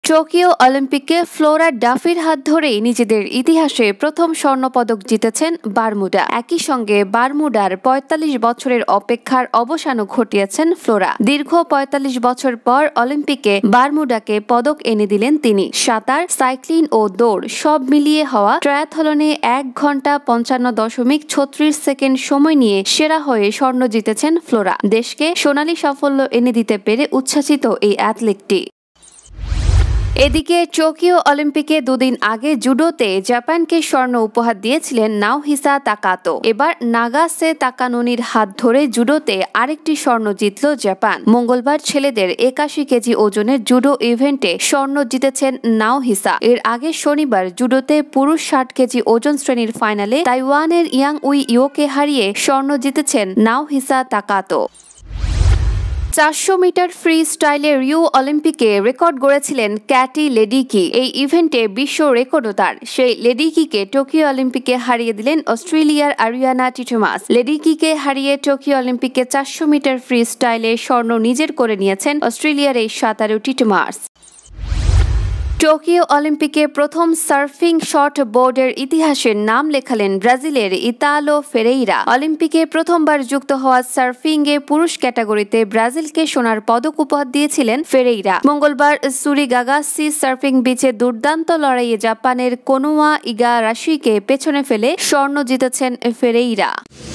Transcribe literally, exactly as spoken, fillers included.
Tokyo অলিম্পিকে Flora ডাফির হাত ধরেই নিজেদের ইতিহাসে প্রথম স্বর্ণপদক জিতেছেন বারমুডা। একই সঙ্গে বারমুডার পঁয়তাল্লিশ বছরের অপেক্ষার অবসানও ঘটিয়েছেন ফ্লোরা। দীর্ঘ পঁয়তাল্লিশ বছর পর অলিম্পিকে বারমুডাকে পদক এনে দিলেন তিনি। সাঁতার, সাইক্লিং ও দৌড় সব মিলিয়ে হওয়া ট্রায়াথলনে এক ঘন্টা পঞ্চান্ন দশমিক ছত্রিশ সেকেন্ড সময় নিয়ে সেরা হয়ে স্বর্ণ জিতেছেন ফ্লোরা। দেশকে সোনালী সাফল্য এনে দিতে পেরে উচ্ছ্বাসিত এই অ্যাথলেটটি। এদিকে টোকিও অলিম্পিকে দুদিন আগে জুডোতে জাপানকে স্বর্ণ উপহার দিয়েছিলেন নাওহিসা তাকাতো। এবার নাগাসে তাকানোনির হাত ধরে জুডোতে আরেকটি স্বর্ণ জিতল জাপান। মঙ্গলবার ছেলেদের একাশি কেজি ওজনের জুডো ইভেন্টে স্বর্ণ জিতেছেন নাওহিসা। এর আগে শনিবার জুডোতে পুরুষ ষাট কেজি ওজন শ্রেণীর ফাইনালে তাইওয়ানের ইয়াং উই ইয়োকে হারিয়ে স্বর্ণ জিতেছেন নাওহিসা তাকাতো। চারশো মিটার ফ্রি স্টাইলে রিও অলিম্পিকে রেকর্ড গড়েছিলেন ক্যাটি লেডিকি। এই ইভেন্টে বিশ্ব রেকর্ডও তার। সেই লেডিকিকে টোকিও অলিম্পিকে হারিয়ে দিলেন অস্ট্রেলিয়ার আরিয়ানা টিটোমাস। লেডিকিকে হারিয়ে টোকিও অলিম্পিকে চারশো মিটার ফ্রি স্টাইলে স্বর্ণ নিজের করে নিয়েছেন অস্ট্রেলিয়ার এই সাঁতারু টিটোমাস। টোকিও অলিম্পিকে প্রথম সার্ফিং শর্ট বোর্ডের ইতিহাসে নাম লেখালেন ব্রাজিলের ইতালো ফেরেইরা। অলিম্পিকে প্রথমবার যুক্ত হওয়া সার্ফিংয়ে পুরুষ ক্যাটাগরিতে ব্রাজিলকে সোনার পদক উপহার দিয়েছিলেন ফেরেইরা। মঙ্গলবার সুরিগাগাসি সার্ফিং বিচে দুর্দান্ত লড়াইয়ে জাপানের কোনোয়া ইগারাশিকে পেছনে ফেলে স্বর্ণ জিতেছেন ফেরেইরা।